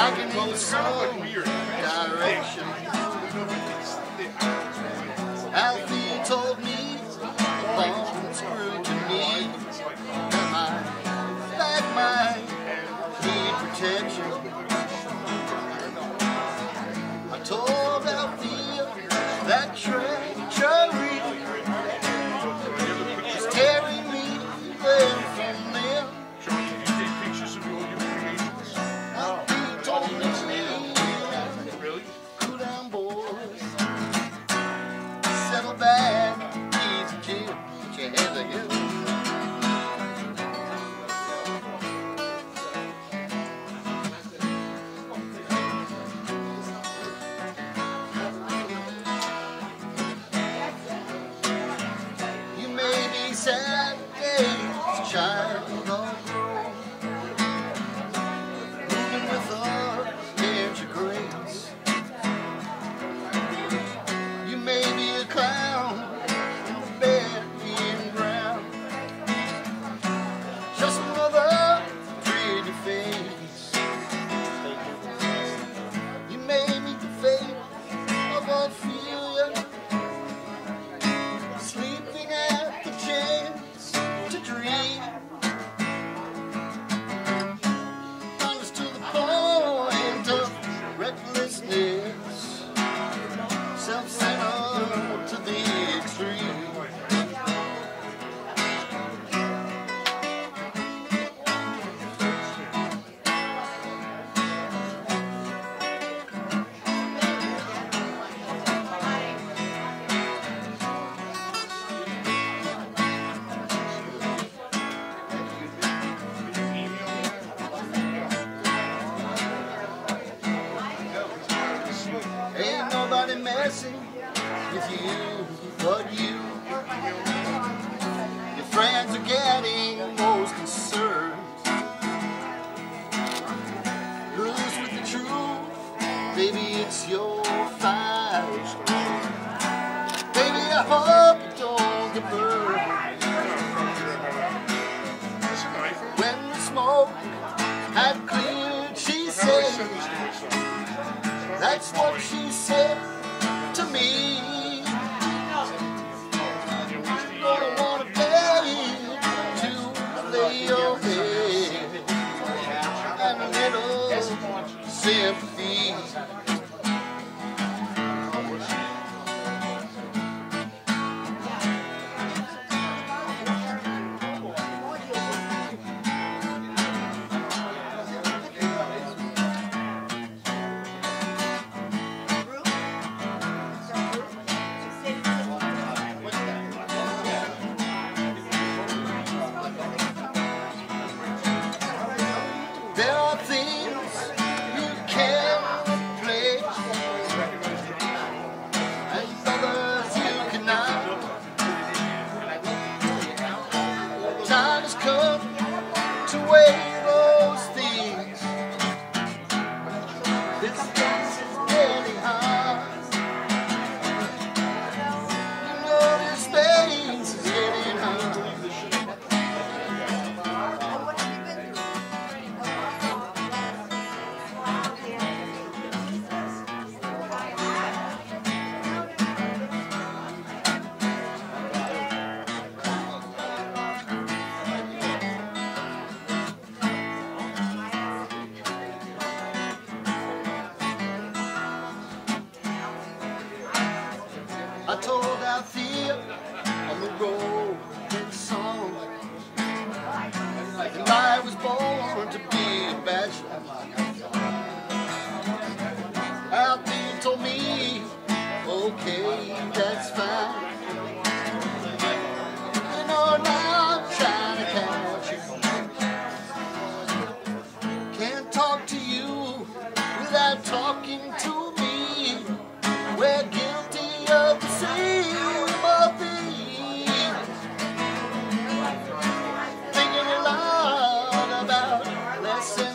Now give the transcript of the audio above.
rocking in some direction. Althea told me long scrutiny that my back might need protection. I told Althea that treachery is tearing me away from them. Althea told me, cool down boys, settle back, easy chill, put your head together. Sad days, child of grown, moving with a edge of grace. You may be a clown in the bed being ground, just another pretty face. You may meet the fate of Ophelia, sleeping at the chance to dream. Honest to the point of recklessness, self-centered to the extreme. Ain't nobody messing with you but you. Your friends are getting most concerned. Loose with the truth, baby, it's your fight. Baby, I hope you don't get burned. When the smoke had cleared, she said, that's what she said to me. Don't wanna pay to lay your head and a little sympathy. There are things you can't replace, and others you cannot. Time has come to weigh those things. This dance is getting hard. You know this dance is getting hard. I told Althea on the road in song, and I was born to be a bachelor. Althea told me, okay, that's fine. You know now I'm trying to catch you. Can't talk to you without talking to me. We're guilty of the same of things. Thinking a lot about lessons